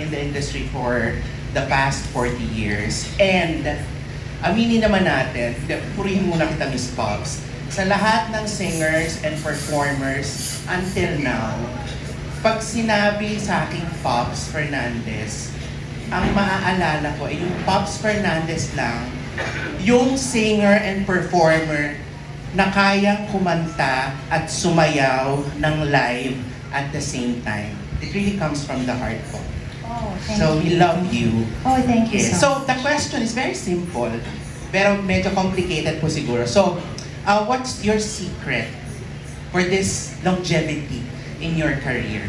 in the industry for the past 40 years. And aminin naman natin, purihin muna kita, Miss Pops, sa lahat ng singers and performers until now, pag sinabi sa aking Pops Fernandez, ang maaalala ko ay yung Pops Fernandez lang, yung singer and performer na kayang kumanta at sumayaw ng live at the same time. It really comes from the heart po. Oh, thank So we you. love you. Oh, thank you Yes. so So the question is very simple, pero medyo complicated po siguro. So, what's your secret for this longevity in your career?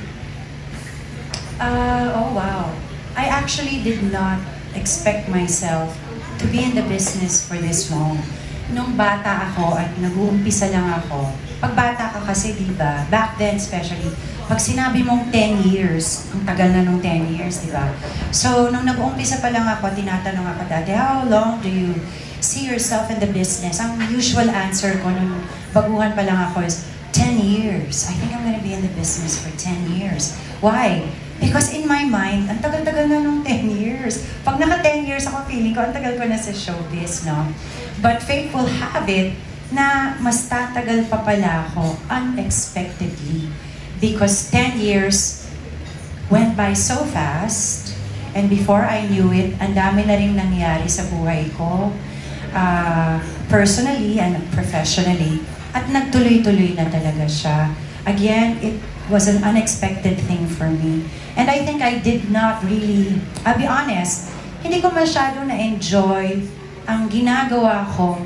Oh, wow. I actually did not expect myself to be in the business for this long. Nung bata ako at nag-uumpisa lang ako, pag bata ka kasi, di ba, back then especially, pag sinabi mong 10 years, ang tagal na nung 10 years, di ba? So, nung nag-uumpisa pa lang ako, tinatanong ako dati, how long do you see yourself in the business? Ang usual answer ko nung baguhan pa lang ako is, 10 years. I think I'm gonna be in the business for 10 years. Why? Because in my mind, ang tagal-tagal na nung 10 years. Pag naka 10 years ako, feeling ko, ang tagal ko na sa showbiz, no? But fate will have it na mas tatagal pa pala ako unexpectedly. Because 10 years went by so fast, and before I knew it, ang dami na rin nangyari sa buhay ko, personally and professionally, at nagtuloy-tuloy na talaga siya. Again, it was an unexpected thing for me. And I think I did not really, I'll be honest, hindi ko masyado na-enjoy ang ginagawa ko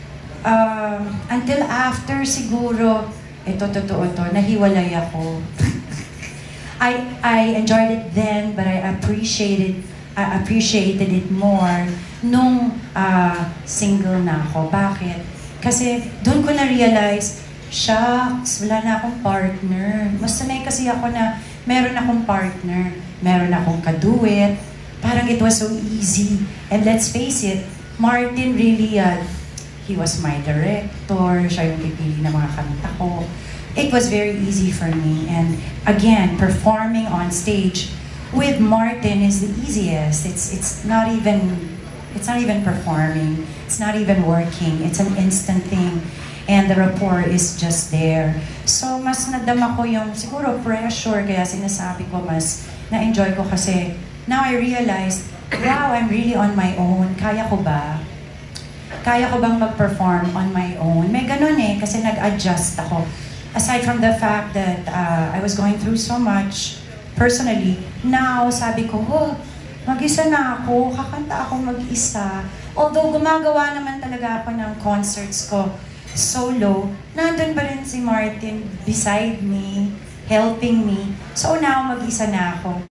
until after siguro, ito totoo to, nahiwalay ako. I enjoyed it then, but I appreciated it more nung single na ako. Bakit? Kasi doon ko na-realize, shucks, wala na akong partner. Mas sanay kasi ako na meron akong partner, meron akong kaduet. Parang it was so easy. And let's face it, Martin really, he was my director, siya yung pipili ng mga kanta ko. It was very easy for me. And again, performing on stage with Martin is the easiest. It's not even performing. It's not even working. It's an instant thing. And the rapport is just there. So, mas nadama ko yung siguro pressure, kaya sinasabi ko mas na-enjoy ko kasi now I realized, wow, I'm really on my own. Kaya ko ba? Kaya ko bang mag-perform on my own? May ganun eh, kasi nag-adjust ako. Aside from the fact that I was going through so much personally, now sabi ko, oh, mag-isa na ako, kakanta ako mag-isa. Although gumagawa naman talaga ako ng concerts ko solo, nandun pa rin si Martin beside me, helping me. So now mag-isa na ako.